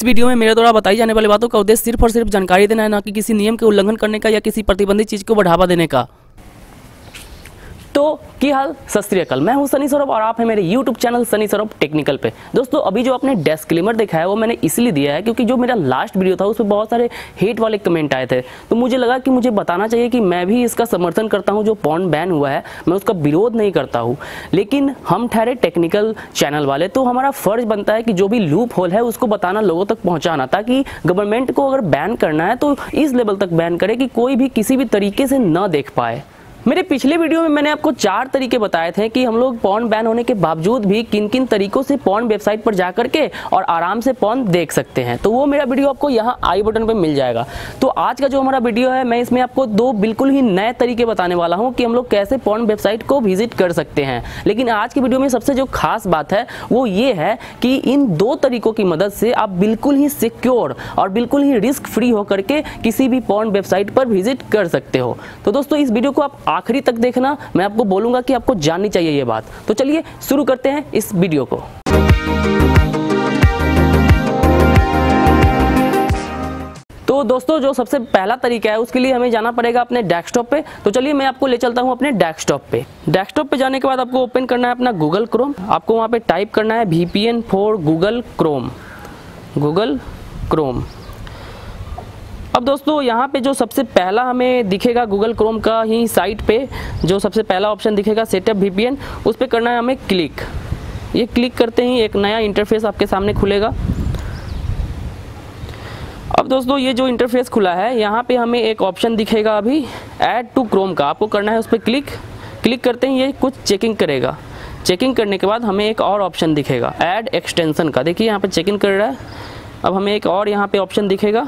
इस वीडियो में मेरे द्वारा बताई जाने वाली बातों का उद्देश्य सिर्फ और सिर्फ जानकारी देना है, ना कि किसी नियम के उल्लंघन करने का या किसी प्रतिबंधित चीज को बढ़ावा देने का। तो की हाल सत श्री अकाल, मैं हूं सनी सौरभ और आप हैं मेरे YouTube channel Sunny Saurabh technical पे। दोस्तों अभी जो आपने डिस्क्लेमर देखा है वो मैंने इसलिए दिया है क्योंकि जो मेरा लास्ट वीडियो था उसमें बहुत सारे हेट वाले कमेंट आए थे, तो मुझे लगा कि मुझे बताना चाहिए कि मैं भी इसका समर्थन करता हूं। जो पॉर्न बैन हुआ है मैं उसका विरोध नहीं करता हूं, लेकिन हम ठहरे टेक्निकल चैनल वाले, तो हमारा फर्ज बनता है कि जो भी लूप होल है उसको बताना, लोगों तक पहुँचाना, ताकि गवर्नमेंट को अगर बैन करना है तो इस लेवल तक बैन करे कि कोई भी किसी भी तरीके से न देख पाए। मेरे पिछले वीडियो में मैंने आपको 4 तरीके बताए थे कि हम लोग पॉर्न बैन होने के बावजूद भी किन किन तरीकों से पॉर्न वेबसाइट पर जाकर के और आराम से पॉर्न देख सकते हैं। तो वो मेरा वीडियो आपको यहाँ आई बटन पे मिल जाएगा। तो आज का जो हमारा वीडियो है मैं इसमें आपको 2 बिल्कुल ही नए तरीके बताने वाला हूँ कि हम लोग कैसे पॉर्न वेबसाइट को विजिट कर सकते हैं। लेकिन आज की वीडियो में सबसे जो खास बात है वो ये है कि इन 2 तरीकों की मदद से आप बिल्कुल ही सिक्योर और बिल्कुल ही रिस्क फ्री होकर के किसी भी पॉर्न वेबसाइट पर विजिट कर सकते हो। तो दोस्तों इस वीडियो को आप आखिरी तक देखना, मैं आपको बोलूंगा कि आपको जाननी चाहिए ये बात। तो चलिए शुरू करते हैं इस वीडियो को। तो दोस्तों जो सबसे पहला तरीका है उसके लिए हमें जाना पड़ेगा अपने डेस्कटॉप पे। तो चलिए मैं आपको ले चलता हूं अपने डेस्कटॉप पे। डेस्कटॉप पे जाने के बाद आपको ओपन करना है अपना गूगल क्रोम। आपको वहां पे टाइप करना है VPN for Google Chrome, Google Chrome. अब दोस्तों यहाँ पे जो सबसे पहला हमें दिखेगा गूगल क्रोम का ही साइट पे जो सबसे पहला ऑप्शन दिखेगा सेटअप VPN, उस पर करना है हमें क्लिक। ये क्लिक करते ही एक नया इंटरफेस आपके सामने खुलेगा। अब दोस्तों ये जो इंटरफेस खुला है यहाँ पे हमें एक ऑप्शन दिखेगा अभी ऐड टू क्रोम का, आपको करना है उस पर क्लिक करते ही ये कुछ चेकिंग करेगा। चेकिंग करने के बाद हमें एक और ऑप्शन दिखेगा ऐड एक्सटेंशन का। देखिए यहाँ पे चेकिंग कर रहा है। अब हमें एक और यहाँ पे ऑप्शन दिखेगा,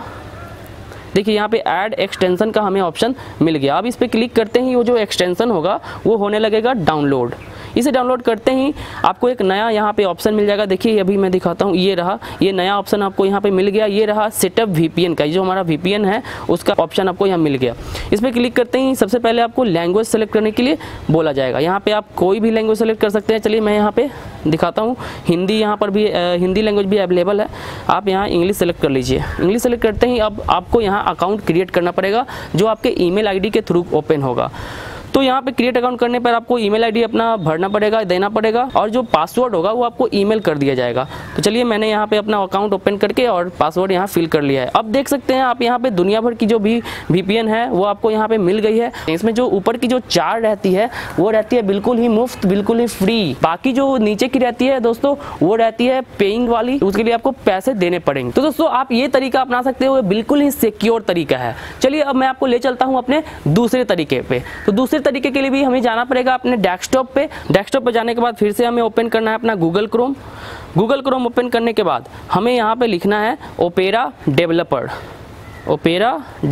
देखिए यहाँ पे ऐड एक्सटेंशन का हमें ऑप्शन मिल गया। अब इस पर क्लिक करते ही वो जो एक्सटेंशन होगा वो होने लगेगा डाउनलोड। इसे डाउनलोड करते ही आपको एक नया यहाँ पे ऑप्शन मिल जाएगा। देखिए अभी मैं दिखाता हूँ, ये रहा, ये नया ऑप्शन आपको यहाँ पे मिल गया। ये रहा सेटअप VPN का, जो हमारा VPN है उसका ऑप्शन आपको यहाँ मिल गया। इस पर क्लिक करते ही सबसे पहले आपको लैंग्वेज सेलेक्ट करने के लिए बोला जाएगा। यहाँ पे आप कोई भी लैंग्वेज सेलेक्ट कर सकते हैं। चलिए मैं यहाँ पे दिखाता हूँ, हिंदी, यहाँ पर भी हिंदी लैंग्वेज भी अवेलेबल है। आप यहाँ इंग्लिश सेलेक्ट कर लीजिए। इंग्लिश सेलेक्ट करते ही अब आपको यहाँ अकाउंट क्रिएट करना पड़ेगा जो आपके ईमेल ID के थ्रू ओपन होगा। तो यहाँ पे क्रिएट अकाउंट करने पर आपको ईमेल ID अपना भरना पड़ेगा, देना पड़ेगा, और जो पासवर्ड होगा वो आपको ईमेल कर दिया जाएगा। तो चलिए मैंने यहाँ पे अपना अकाउंट ओपन करके और पासवर्ड यहाँ फिल कर लिया है। अब देख सकते हैं आप यहाँ पे दुनिया भर की जो भी VPN है वो आपको यहाँ पे मिल गई है। इसमें जो ऊपर की जो 4 रहती है वो रहती है बिल्कुल ही मुफ्त, बिल्कुल ही फ्री। बाकी जो नीचे की रहती है दोस्तों वो रहती है पेइंग वाली, उसके लिए आपको पैसे देने पड़ेंगे। तो दोस्तों आप ये तरीका अपना सकते हो, बिल्कुल ही सिक्योर तरीका है। चलिए अब मैं आपको ले चलता हूँ अपने दूसरे तरीके पे। तो दूसरे तरीके के लिए भी हमें जाना पड़ेगा अपने डेस्कटॉप पे। डेस्कटॉप पे जाने के बाद फिर से हमें ओपन करना है अपना Google Chrome. Google Chrome open करने के बाद हमें यहाँ पे लिखना है ओपेरा डेवलपर। ओपेरा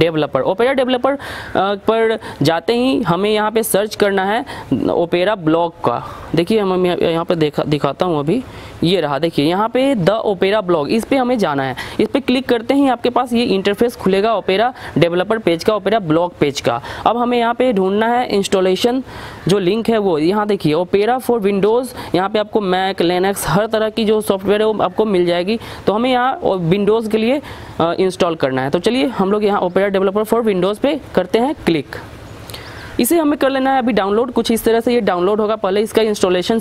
डेवलपर पर जाते ही हमें यहाँ पे सर्च करना है ओपेरा ब्लॉग का। देखिए हम यहाँ पे दिखाता हूँ अभी, ये रहा, देखिए यहाँ पे द ओपेरा ब्लॉग, इस पे हमें जाना है। इस पे क्लिक करते ही आपके पास ये इंटरफेस खुलेगा ओपेरा डेवलपर पेज का, ओपेरा ब्लॉग पेज का। अब हमें यहाँ पे ढूंढना है इंस्टॉलेशन जो लिंक है वो, यहाँ देखिए ओपेरा फॉर विंडोज़। यहाँ पे आपको मैक, लिनक्स, हर तरह की जो सॉफ्टवेयर है वो आपको मिल जाएगी। तो हमें यहाँ विंडोज़ के लिए इंस्टॉल करना है। तो चलिए हम लोग यहाँ ओपेरा डेवलपर फॉर विंडोज़ पे करते हैं क्लिक। इसे हमें कर लेना है अभी डाउनलोड। कुछ इस तरह से ये डाउनलोड होगा। पहले इसका इंस्टॉलेशन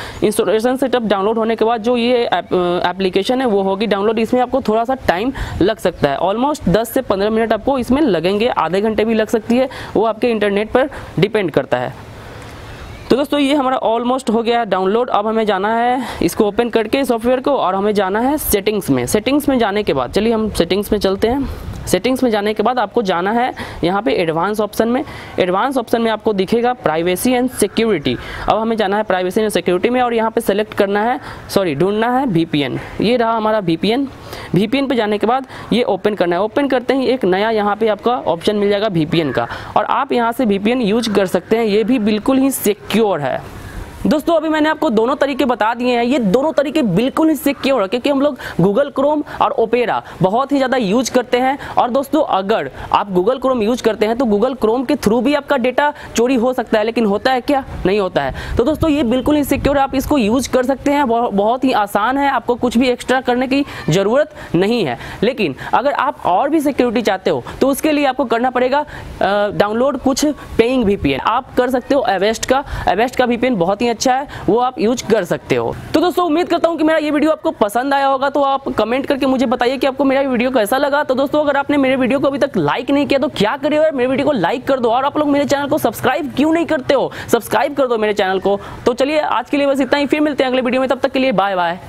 सेटअप डाउनलोड होने के बाद जो ये एप्लीकेशन है वो होगी डाउनलोड। इसमें आपको थोड़ा सा टाइम लग सकता है, ऑलमोस्ट 10 से 15 मिनट आपको इसमें लगेंगे, आधे घंटे भी लग सकती है, वो आपके इंटरनेट पर डिपेंड करता है। तो दोस्तों ये हमारा ऑलमोस्ट हो गया डाउनलोड। अब हमें जाना है इसको ओपन करके सॉफ्टवेयर को, और हमें जाना है सेटिंग्स में। सेटिंग्स में जाने के बाद चलिए हम सेटिंग्स में चलते हैं। सेटिंग्स में जाने के बाद आपको जाना है यहाँ पे एडवांस ऑप्शन में। एडवांस ऑप्शन में आपको दिखेगा प्राइवेसी एंड सिक्योरिटी। अब हमें जाना है प्राइवेसी एंड सिक्योरिटी में और यहाँ पे सेलेक्ट करना है, ढूंढना है VPN। ये रहा हमारा VPN। VPN पे जाने के बाद ये ओपन करना है। ओपन करते ही एक नया यहाँ पे आपका ऑप्शन मिल जाएगा VPN का, और आप यहाँ से VPN यूज कर सकते हैं। ये भी बिल्कुल ही सिक्योर है। दोस्तों अभी मैंने आपको दोनों तरीके बता दिए हैं। ये दोनों तरीके बिल्कुल ही सिक्योर है, क्योंकि हम लोग गूगल क्रोम और ओपेरा बहुत ही ज़्यादा यूज करते हैं। और दोस्तों अगर आप गूगल क्रोम यूज करते हैं तो गूगल क्रोम के थ्रू भी आपका डेटा चोरी हो सकता है, लेकिन होता है क्या? नहीं होता है। तो दोस्तों ये बिल्कुल ही सिक्योर है, आप इसको यूज कर सकते हैं, बहुत ही आसान है, आपको कुछ भी एक्स्ट्रा करने की ज़रूरत नहीं है। लेकिन अगर आप और भी सिक्योरिटी चाहते हो तो उसके लिए आपको करना पड़ेगा डाउनलोड कुछ पेइंग VPN। आप कर सकते हो एवेस्ट का VPN बहुत ही अच्छा है, वो आप यूज कर सकते हो। तो दोस्तों उम्मीद करता हूं कि मेरा ये वीडियो आपको पसंद आया होगा, तो आप कमेंट करके मुझे बताइए कि आपको मेरा वीडियो कैसा लगा। तो दोस्तों अगर आपने मेरे वीडियो को अभी तक लाइक नहीं किया तो क्या करे यार, मेरे वीडियो को लाइक कर दो। और आप लोग मेरे चैनल को सब्सक्राइब क्यों नहीं करते हो? सब्सक्राइब कर दो मेरे चैनल को। तो चलिए आज के लिए बस इतना ही, फिर मिलते हैं अगले वीडियो में, तब तक के लिए बाय बाय।